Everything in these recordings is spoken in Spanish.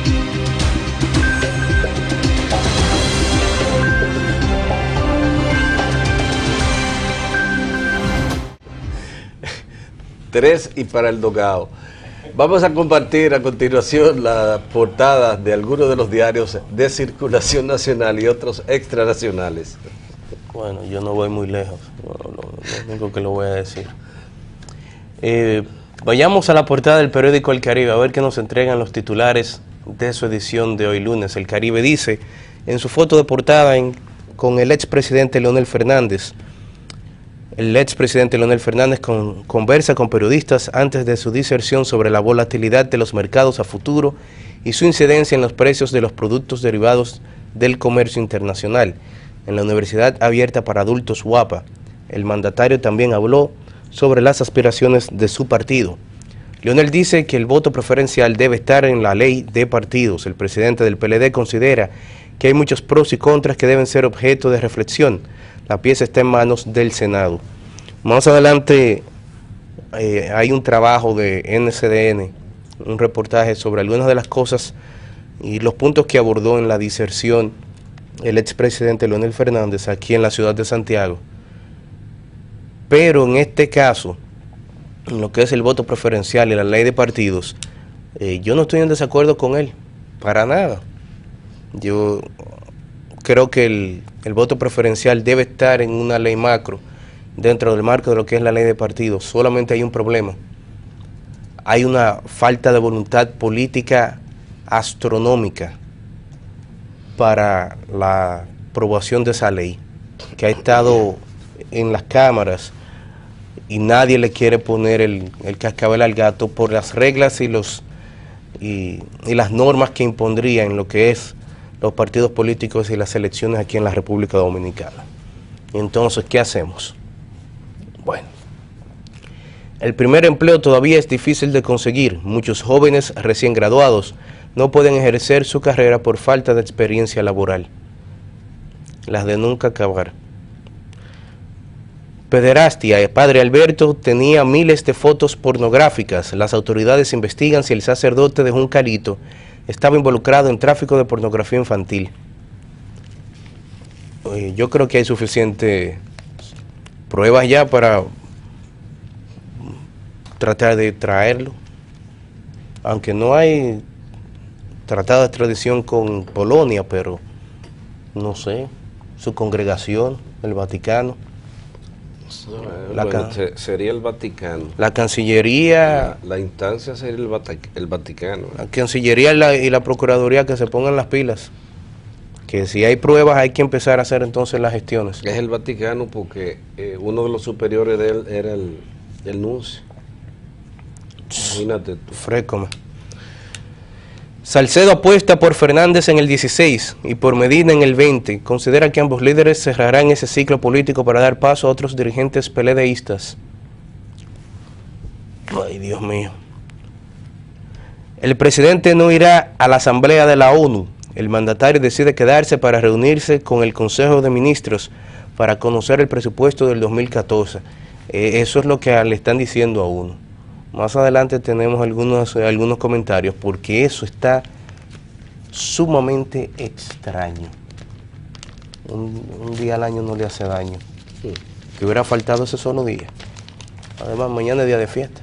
Tres y para el Dogao. Vamos a compartir a continuación las portadas de algunos de los diarios de circulación nacional y otros extranacionales. Bueno, yo no voy muy lejos, lo único que lo voy a decir. Vayamos a la portada del periódico El Caribe a ver qué nos entregan los titulares de su edición de hoy lunes. El Caribe dice en su foto de portada con el expresidente Leonel Fernández. El expresidente Leonel Fernández conversa con periodistas antes de su diserción sobre la volatilidad de los mercados a futuro y su incidencia en los precios de los productos derivados del comercio internacional. En la Universidad Abierta para Adultos UAPA, el mandatario también habló sobre las aspiraciones de su partido. Leonel dice que el voto preferencial debe estar en la ley de partidos. El presidente del PLD considera que hay muchos pros y contras que deben ser objeto de reflexión. La pieza está en manos del Senado. Más adelante hay un trabajo de NCDN, un reportaje sobre algunas de las cosas y los puntos que abordó en la diserción el expresidente Leonel Fernández aquí en la ciudad de Santiago. Pero en este caso, en lo que es el voto preferencial y la ley de partidos, yo no estoy en desacuerdo con él, para nada. Yo creo que el voto preferencial debe estar en una ley macro, dentro del marco de lo que es la ley de partidos. Solamente hay un problema. Hay una falta de voluntad política astronómica para la aprobación de esa ley, que ha estado en las cámaras y nadie le quiere poner el cascabel al gato por las reglas y las normas que impondría en lo que es los partidos políticos y las elecciones aquí en la República Dominicana. Entonces, ¿qué hacemos? Bueno, el primer empleo todavía es difícil de conseguir. Muchos jóvenes recién graduados no pueden ejercer su carrera por falta de experiencia laboral. Las de nunca acabar. Pederastia. El padre Alberto tenía miles de fotos pornográficas. Las autoridades investigan si el sacerdote de Juncalito estaba involucrado en tráfico de pornografía infantil. Yo creo que hay suficiente pruebas ya para tratar de traerlo, aunque no hay tratado de extradición con Polonia, pero no sé, su congregación, el Vaticano. Sería el Vaticano. La Cancillería. La instancia sería el Vaticano. La Cancillería y la Procuraduría que se pongan las pilas. Que si hay pruebas hay que empezar a hacer entonces las gestiones. Es el Vaticano porque uno de los superiores de él era el nuncio. Imagínate tú. Frécome. Salcedo apuesta por Fernández en el 16 y por Medina en el 20. Considera que ambos líderes cerrarán ese ciclo político para dar paso a otros dirigentes peledeístas. Ay, Dios mío. El presidente no irá a la Asamblea de la ONU. El mandatario decide quedarse para reunirse con el Consejo de Ministros para conocer el presupuesto del 2014. Eso es lo que le están diciendo a uno. Más adelante tenemos algunos comentarios porque eso está sumamente extraño. Un día al año no le hace daño. Que hubiera faltado ese solo día. Además, mañana es día de fiesta.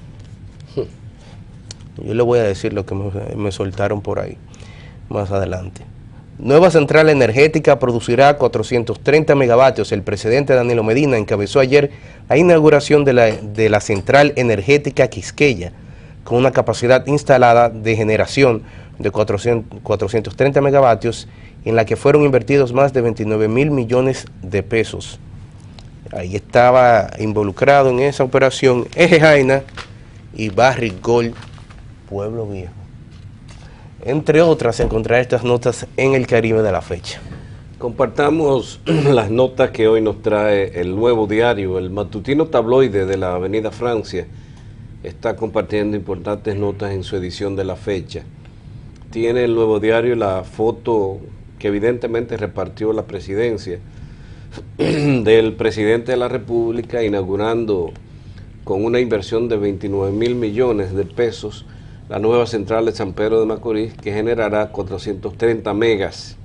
Yo le voy a decir lo que me soltaron por ahí más adelante. Nueva central energética producirá 430 megavatios. El presidente Danilo Medina encabezó ayer la inauguración de la central energética Quisqueya, con una capacidad instalada de generación de 430 megavatios, en la que fueron invertidos más de 29.000 millones de pesos. Ahí estaba involucrado en esa operación Eje Jaina y Barrick Gold, Pueblo Viejo. Entre otras, encontrar estas notas en el Caribe de la fecha. Compartamos las notas que hoy nos trae el Nuevo Diario. El matutino tabloide de la Avenida Francia está compartiendo importantes notas en su edición de la fecha. Tiene el Nuevo Diario la foto que evidentemente repartió la presidencia del presidente de la República inaugurando con una inversión de 29.000 millones de pesos la nueva central de San Pedro de Macorís, que generará 430 megas.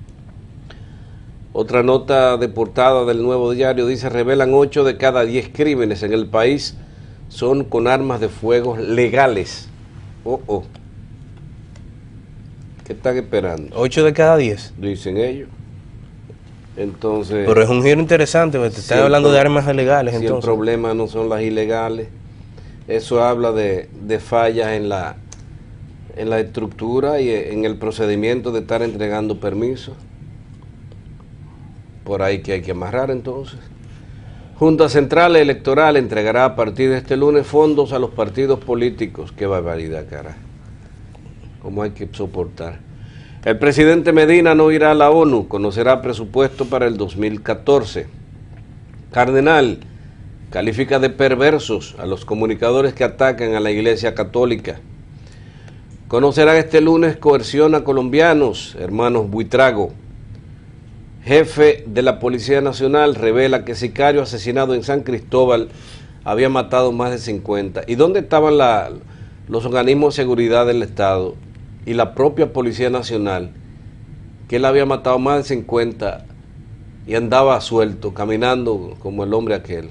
Otra nota de portada del Nuevo Diario dice: revelan 8 de cada 10 crímenes en el país son con armas de fuego legales. ¿Qué están esperando? 8 de cada 10. Dicen ellos. Entonces, pero es un giro interesante, porque te están hablando de armas ilegales. Si entonces el problema no son las ilegales, eso habla de fallas en la estructura y en el procedimiento de estar entregando permisos. Por ahí que hay que amarrar entonces. Junta Central Electoral entregará a partir de este lunes fondos a los partidos políticos. Qué barbaridad, carajo. ¿Cómo hay que soportar? El presidente Medina no irá a la ONU, conocerá presupuesto para el 2014. Cardenal califica de perversos a los comunicadores que atacan a la Iglesia Católica. Conocerán este lunes coerción a colombianos, hermanos Buitrago. Jefe de la Policía Nacional revela que sicario asesinado en San Cristóbal había matado más de 50. ¿Y dónde estaban los organismos de seguridad del Estado y la propia Policía Nacional, que él había matado más de 50 y andaba suelto, caminando como el hombre aquel?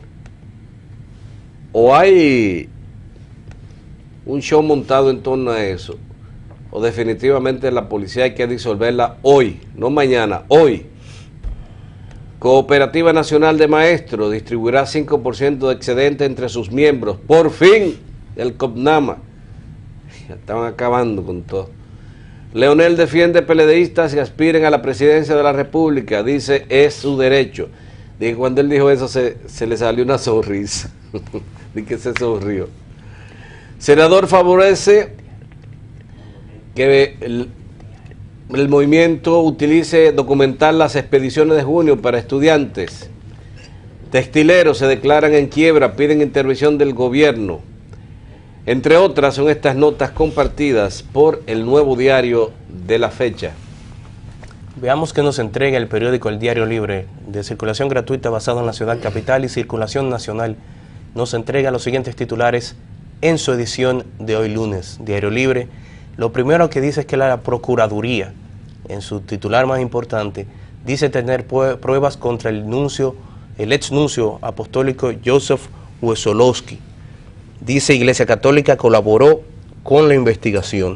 ¿O hay un show montado en torno a eso? ¿O definitivamente la policía hay que disolverla hoy, no mañana, hoy? Cooperativa Nacional de Maestros distribuirá 5% de excedente entre sus miembros. Por fin, el COPNAMA. Ya estaban acabando con todo. Leonel defiende PLDistas que aspiren a la presidencia de la República. Dice, es su derecho. Dije, cuando él dijo eso se le salió una sonrisa. Dije que se sonrió. Senador favorece que el movimiento utilice documentar las expediciones de junio para estudiantes. Textileros se declaran en quiebra, piden intervención del gobierno. Entre otras son estas notas compartidas por el Nuevo Diario de la fecha. Veamos qué nos entrega el periódico El Diario Libre, de circulación gratuita basado en la ciudad capital y circulación nacional. Nos entrega los siguientes titulares en su edición de hoy lunes. Diario Libre, lo primero que dice es que la Procuraduría, en su titular más importante, dice tener pruebas contra el ex nuncio apostólico Joseph Wesolowski. Dice Iglesia Católica colaboró con la investigación.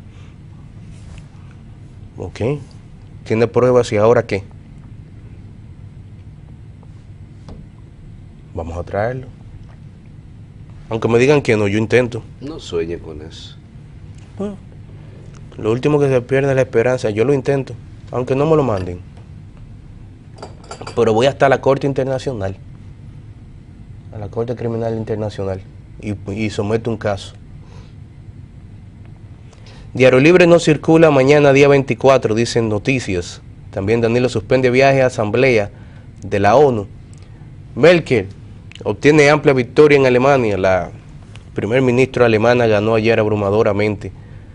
Ok, tiene pruebas, ¿y ahora qué? Vamos a traerlo. Aunque me digan que no, yo intento. No sueñe con eso. Bueno, lo último que se pierde es la esperanza. Yo lo intento, aunque no me lo manden. Pero voy hasta la Corte Internacional, a la Corte Criminal Internacional, y someto un caso. Diario Libre no circula mañana día 24, dicen noticias. También Danilo suspende viaje a asamblea de la ONU. Merkel obtiene amplia victoria en Alemania. La primer ministro alemana ganó ayer abrumadoramente,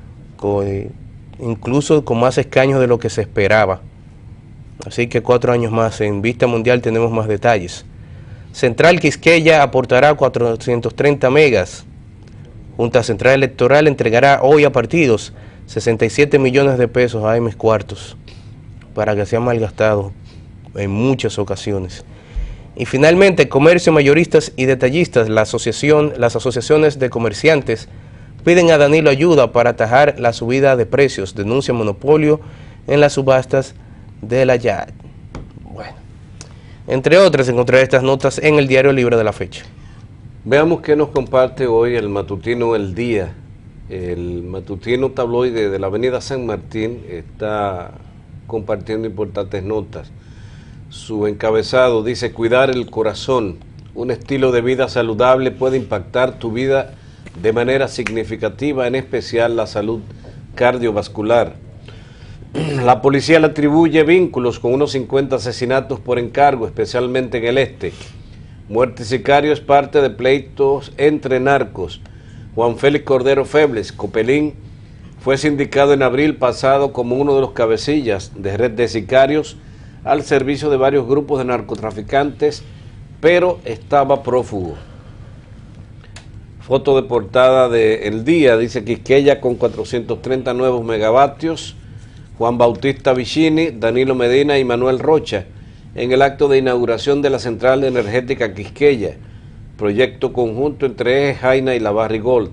incluso con más escaños de lo que se esperaba. Así que 4 años más. En Vista Mundial tenemos más detalles. Central Quisqueya aportará 430 megas. Junta Central Electoral entregará hoy a partidos 67 millones de pesos a M cuartos para que sean malgastados en muchas ocasiones. Y finalmente, comercio, mayoristas y detallistas, las asociaciones de comerciantes piden a Danilo ayuda para atajar la subida de precios, denuncia monopolio en las subastas de la YAD. Bueno, entre otras, encontraré estas notas en el Diario Libre de la fecha. Veamos qué nos comparte hoy el matutino El Día. El matutino tabloide de la avenida San Martín está compartiendo importantes notas. Su encabezado dice: cuidar el corazón, un estilo de vida saludable puede impactar tu vida de manera significativa, en especial la salud cardiovascular. La policía le atribuye vínculos con unos 50 asesinatos por encargo, especialmente en el este. Muerte y sicario es parte de pleitos entre narcos. Juan Félix Cordero Febles, Copelín, fue sindicado en abril pasado como uno de los cabecillas de red de sicarios al servicio de varios grupos de narcotraficantes, pero estaba prófugo. Foto de portada de El Día, dice Quisqueya con 430 nuevos megavatios, Juan Bautista Vicini, Danilo Medina y Manuel Rocha, en el acto de inauguración de la Central Energética Quisqueya, proyecto conjunto entre Eje Jaina y la Barrigold.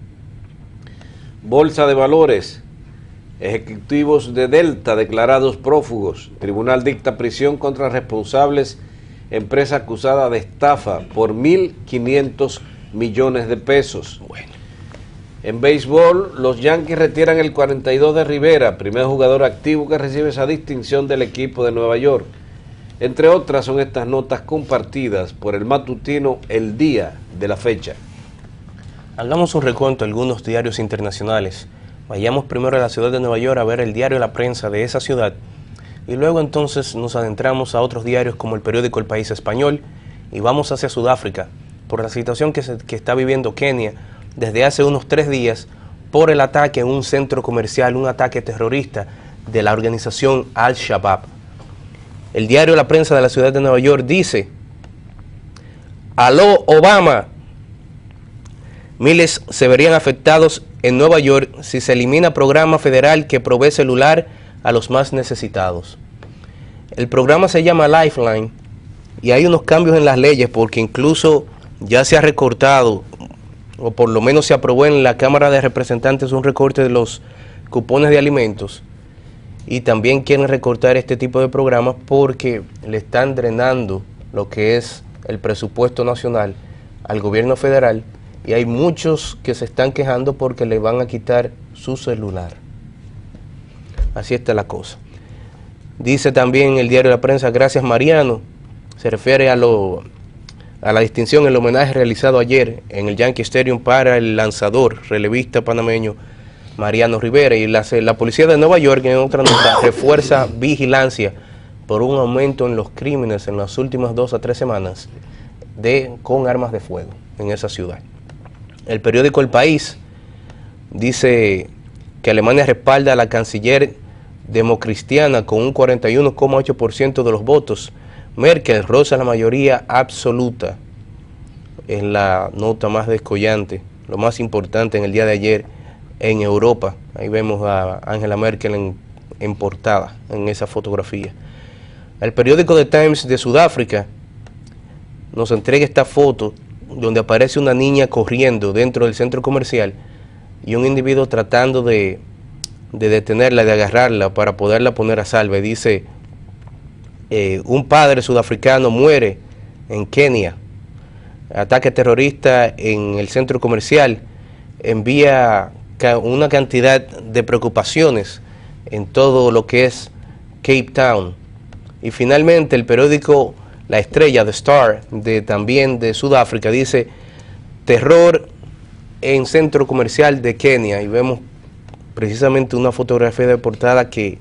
Bolsa de Valores, ejecutivos de Delta declarados prófugos, tribunal dicta prisión contra responsables, empresa acusada de estafa por 1.500 millones de pesos. Bueno. En béisbol, los Yankees retiran el 42 de Rivera, primer jugador activo que recibe esa distinción del equipo de Nueva York. Entre otras son estas notas compartidas por el matutino El Día de la fecha. Hagamos un recuento de algunos diarios internacionales. Vayamos primero a la ciudad de Nueva York a ver el diario La Prensa de esa ciudad y luego entonces nos adentramos a otros diarios como el periódico El País Español y vamos hacia Sudáfrica por la situación que está viviendo Kenia desde hace unos 3 días por el ataque en un centro comercial, un ataque terrorista de la organización Al-Shabaab. El diario La Prensa de la ciudad de Nueva York dice: "Aló Obama, miles se verían afectados en Nueva York si se elimina programa federal que provee celular a los más necesitados". El programa se llama Lifeline y hay unos cambios en las leyes porque incluso ya se ha recortado, o por lo menos se aprobó en la Cámara de Representantes un recorte de los cupones de alimentos, y también quieren recortar este tipo de programas porque le están drenando lo que es el presupuesto nacional al gobierno federal, y hay muchos que se están quejando porque le van a quitar su celular. Así está la cosa. Dice también el diario La Prensa: "Gracias Mariano", se refiere a la distinción, el homenaje realizado ayer en el Yankee Stadium para el lanzador relevista panameño Mariano Rivera. Y la policía de Nueva York, en otra nota, refuerza vigilancia por un aumento en los crímenes en las últimas 2 a 3 semanas con armas de fuego en esa ciudad. El periódico El País dice que Alemania respalda a la canciller democristiana con un 41,8% de los votos. Merkel roza la mayoría absoluta. Es la nota más descollante, lo más importante en el día de ayer en Europa. Ahí vemos a Angela Merkel en portada, en esa fotografía. El periódico The Times de Sudáfrica nos entrega esta foto donde aparece una niña corriendo dentro del centro comercial y un individuo tratando de detenerla, de agarrarla para poderla poner a salvo. Dice: un padre sudafricano muere en Kenia, ataque terrorista en el centro comercial, envía una cantidad de preocupaciones en todo lo que es Cape Town. Y finalmente el periódico La Estrella, The Star, también de Sudáfrica, dice: terror en centro comercial de Kenia, y vemos precisamente una fotografía de portada que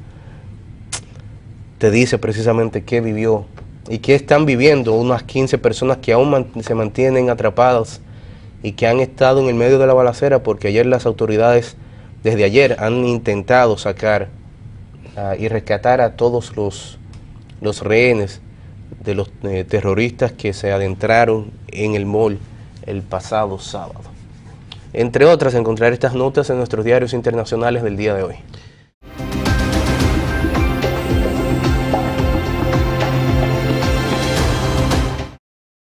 te dice precisamente qué vivió y qué están viviendo unas 15 personas que aún se mantienen atrapadas y que han estado en el medio de la balacera, porque ayer las autoridades, desde ayer, han intentado sacar y rescatar a todos los rehenes de los terroristas que se adentraron en el mall el pasado sábado. Entre otras, encontrar estas notas en nuestros diarios internacionales del día de hoy.